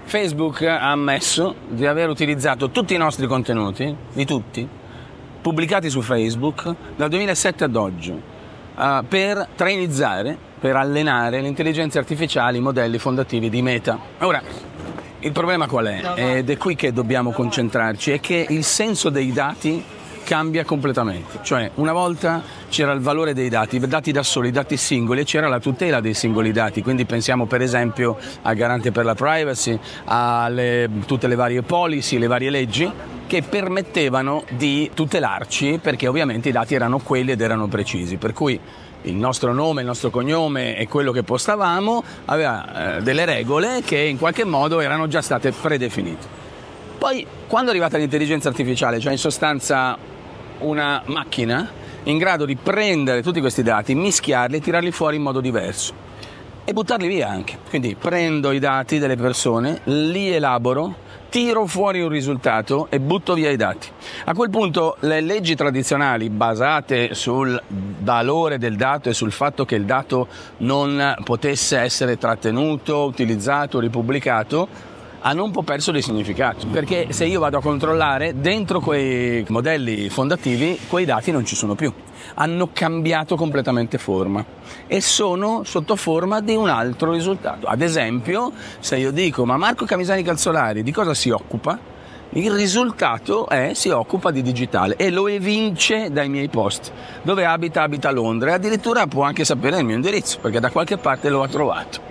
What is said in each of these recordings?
Facebook ha ammesso di aver utilizzato tutti i nostri contenuti, di tutti, pubblicati su Facebook dal 2007 ad oggi, per trainizzare, per allenare le intelligenze artificiali, i modelli fondativi di Meta. Ora, il problema qual è? Ed è qui che dobbiamo concentrarci, è che il senso dei dati cambia completamente. Cioè, una volta c'era il valore dei dati, i dati da soli, i dati singoli, e c'era la tutela dei singoli dati. Quindi pensiamo per esempio al garante per la privacy, a tutte le varie policy, le varie leggi che permettevano di tutelarci, perché ovviamente i dati erano quelli ed erano precisi. Per cui il nostro nome, il nostro cognome e quello che postavamo aveva delle regole che in qualche modo erano già state predefinite. Poi, quando è arrivata l'intelligenza artificiale, cioè in sostanza una macchina in grado di prendere tutti questi dati, mischiarli e tirarli fuori in modo diverso e buttarli via anche. Quindi prendo i dati delle persone, li elaboro, tiro fuori un risultato e butto via i dati. A quel punto le leggi tradizionali basate sul valore del dato e sul fatto che il dato non potesse essere trattenuto, utilizzato, ripubblicato, hanno un po' perso di significato, perché se io vado a controllare dentro quei modelli fondativi, quei dati non ci sono più, hanno cambiato completamente forma e sono sotto forma di un altro risultato. Ad esempio, se io dico ma Marco Camisani Calzolari di cosa si occupa? Il risultato è si occupa di digitale e lo evince dai miei post. Dove abita a Londra, e addirittura può anche sapere il mio indirizzo, perché da qualche parte lo ha trovato.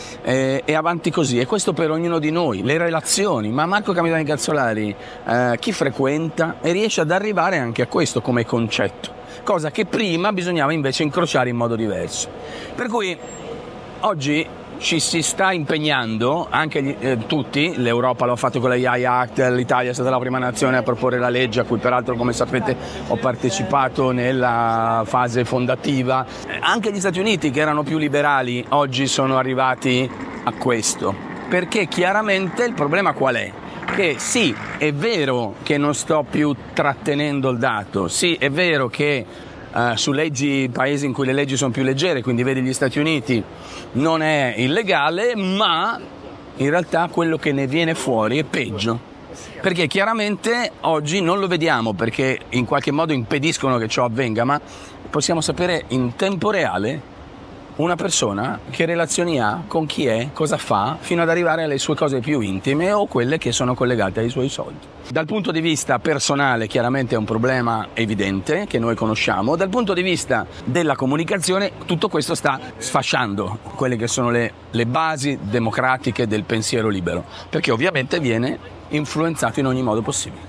E avanti così, e questo per ognuno di noi, le relazioni, ma Marco Camisani Calzolari chi frequenta, e riesce ad arrivare anche a questo come concetto, cosa che prima bisognava invece incrociare in modo diverso. Per cui oggi ci si sta impegnando, anche tutti, l'Europa lo ha fatto con la AI Act, l'Italia è stata la prima nazione a proporre la legge, a cui peraltro, come sapete, ho partecipato nella fase fondativa. Anche gli Stati Uniti, che erano più liberali, oggi sono arrivati a questo, perché chiaramente il problema qual è? Che sì, è vero che non sto più trattenendo il dato, sì, è vero che su leggi, paesi in cui le leggi sono più leggere, quindi vedi gli Stati Uniti, non è illegale, ma in realtà quello che ne viene fuori è peggio, perché chiaramente oggi non lo vediamo perché in qualche modo impediscono che ciò avvenga, ma possiamo sapere in tempo reale una persona che relazioni ha, con chi è, cosa fa, fino ad arrivare alle sue cose più intime o quelle che sono collegate ai suoi soldi. Dal punto di vista personale chiaramente è un problema evidente che noi conosciamo, dal punto di vista della comunicazione tutto questo sta sfasciando quelle che sono le basi democratiche del pensiero libero, perché ovviamente viene influenzato in ogni modo possibile.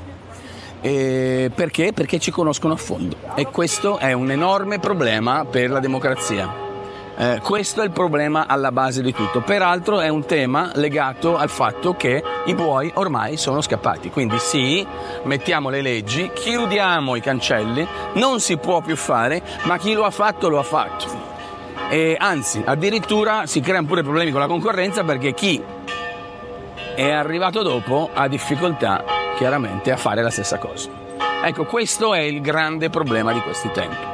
Perché? Perché ci conoscono a fondo e questo è un enorme problema per la democrazia. Questo è il problema alla base di tutto. Peraltro è un tema legato al fatto che i buoi ormai sono scappati, quindi sì, mettiamo le leggi, chiudiamo i cancelli, non si può più fare, ma chi lo ha fatto lo ha fatto. E anzi, addirittura si creano pure problemi con la concorrenza, perché chi è arrivato dopo ha difficoltà chiaramente a fare la stessa cosa. Ecco, questo è il grande problema di questi tempi.